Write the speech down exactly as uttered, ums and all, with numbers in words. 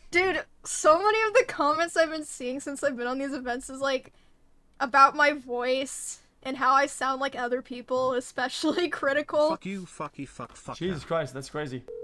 Dude, so many of the comments I've been seeing since I've been on these events is like about my voice and how I sound like other people, especially critical. Fuck you, fuck you, fuck, fuck. Jesus Christ, that's crazy.